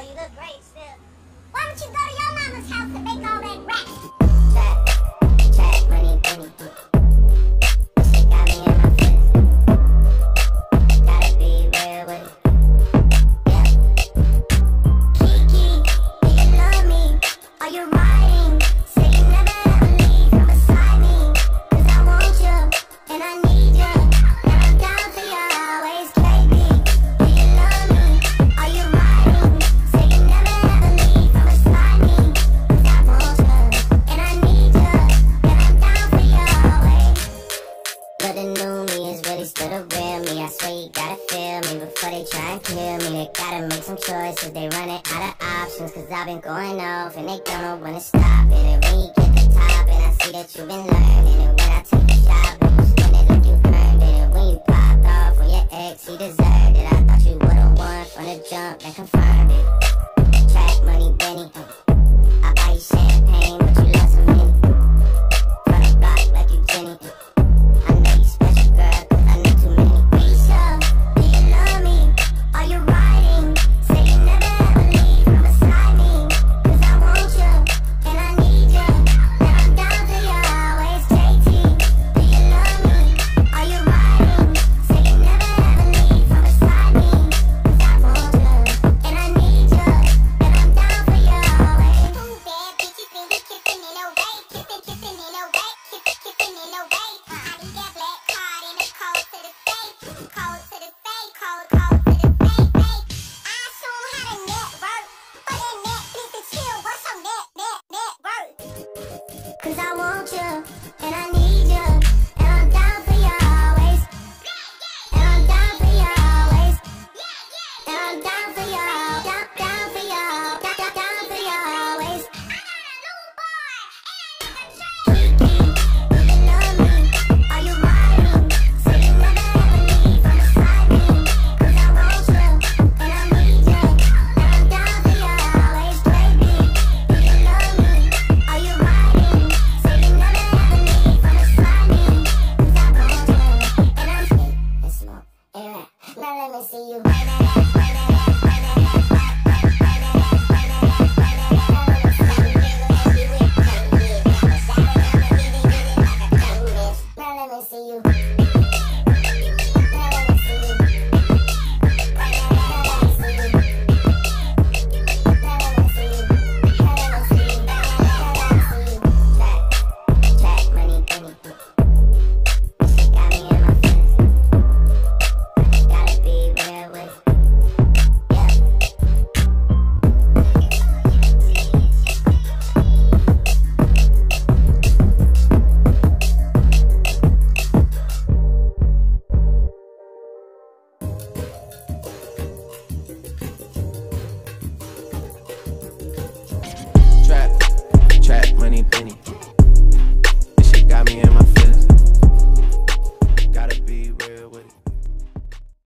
you look great still. Why don't you go to your mama's house and make all that rap? Trap money, penny. She got me in my feelings. Gotta be real with it. Yeah. Kiki, do you love me? Are you riding? Say you never ever leave from beside me. 'Cause I want you, and I need you. And I'm down for you always, baby. Do you love me? Are you riding? Say you never ever leave from beside me. 'Cause I want you, and I need you. And I'm down for you always. But the new me is really still the real me. I swear you gotta feel me before they try and kill me. They gotta make some choices, they running out of options. 'Cause I've been going off and they don't know when to stop it. And when you get the top and I see that you've been learning. And when I take a shot, when you spend it like you earned it. And when you popped off on your ex, he deserved it. I thought you would've won from the jump and confirmed it. Trap money, Benny. I buy you champagne, but you love some Henny. From the block like you Jenny. I know you special, girl, 'cause I know too many. Risha, do you love me? Are you riding? Say you never ever leave from beside me. 'Cause I want you, and I need you. And I'm down for you always, JT. Do you love me? Are you riding? Say you never ever leave from beside me. 'Cause I want you, and I need you. And I'm down for you always. Two bad bitches and we kissing in a way. Kissing in a way. Kissing in a way. I need that black card and it's cold to the face. Cold to the face. Cold to the face. I show 'em how to network. For that Netflix and chill, what's your net worth? 'Cause I